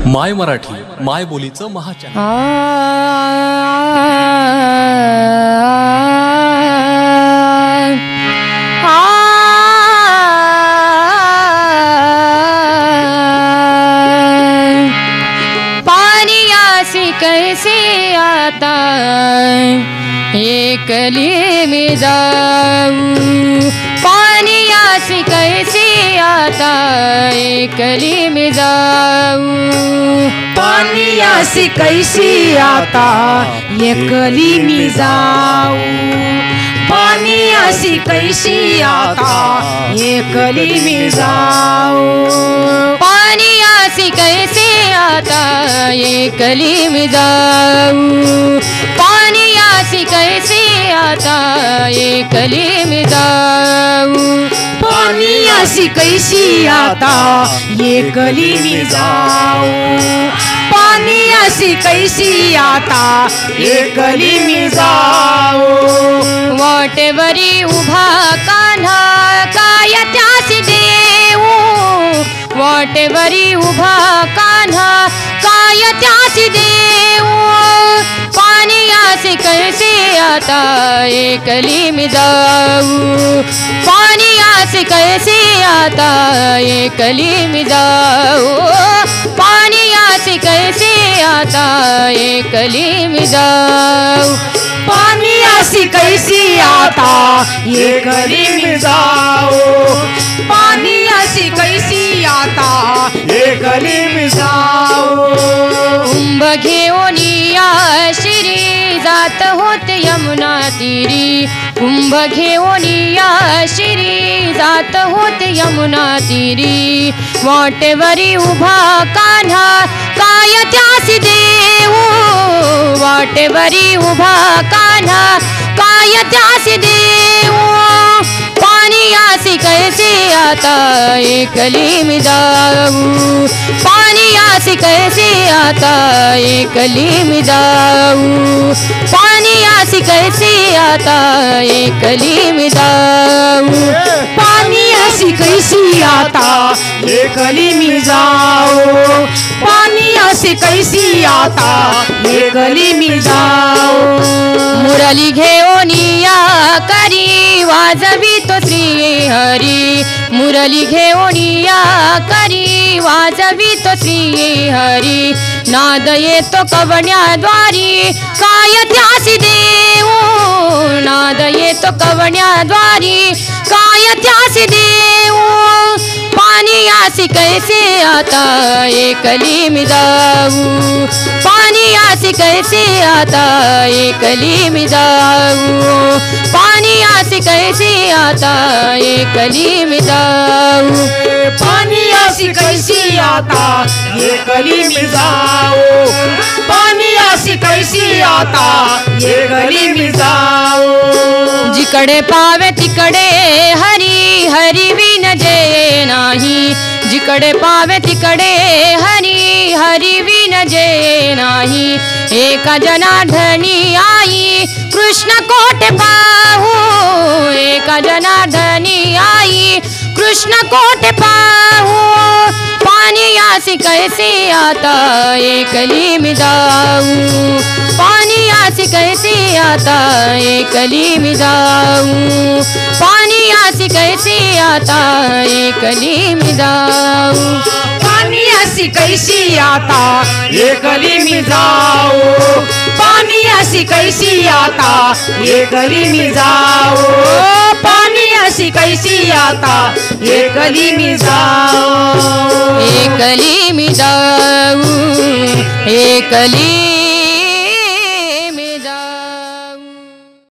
माय मराठी माय बोलीचं महाचॅनल। पानी कैसे आता एक कली में जाऊं, पानी से कैसे आता एक कली में जाऊं, पानी से कैसे आता ये कली में जाऊं, पानी से कैसे आता ये कली में जाऊं, पानी से कैसे आता ये कली में जाऊं, पानी से कैसे आता ये कली में जाऊं, पानी से कैसे आता ये कली में जाऊं, पानी से कैसे आता ये कली में जाऊं, वाटेवरी उभा कान्हा काय त्यास देऊ, वाटेवरी उभा कान्हा काय त्यास देऊ, पानी से कैसे आता एक कली में जाऊं, पानी से कैसे आता एक कली में जाऊं, पानी से कैसे आता एक कली में जाऊं, पानी से कैसे आता ये कली में जाऊं, पानी से कैसे आता ये कली में जाऊं, कुंभ घेऊन या श्री जात होत यमुना तीरी, कुंभ घेऊन या श्री जात होत यमुना तीरी, वाटेवरी उभा कान्हा काय त्यास देऊ, वाटेवरी उभा कान्हा काय त्यास देऊ, पानी से कैसे आता एक कली में जाऊं, पानी से कैसे आता एक कली में जाऊं, पानी से कैसे आता एक कली में जाऊं, पानी से कैसे आता ये कली में जाऊं, पानी से कैसे आता ये कली में जाऊं, मुरली घेऊन या करी वाजवी तो श्री हरी, मुरली घेऊन या करी वाजवी तो श्री हरी, नाद येतो कवण्याद्वारी काय त्यास देऊ, नाद येतो कवण्याद्वारी काय त्यास देऊ, पानी से कैसे आता एक कली में जाऊं, पानी से कैसे आता एक कली में जाऊं, पानी से कैसे आता एक कली में जाऊं, पानी से कैसे आता ये कली में जाऊं, पानी से कैसे आता ये कली में जाऊं, जिकडे पावे तिकडे हरी हरी विन जय नाही, जिकडे पावे तिकडे हरी हरी विन जय नाही, एका जनार्दनी आई कृष्ण कोट पाहू, एका जनार्दनी आई कृष्ण कोट पाहू, पानी से कैसे आता एक कली में जाऊं, पानी से कैसे आता एक कली में जाऊं, पानी से कैसे आता एक कली में जाऊं, पानी से कैसे आता ये कली में जाऊं, पानी से कैसे आता ये कली में जाऊं, पानी से कैसे आता ये कली में जाऊं, एक कली में जाऊं, एक कली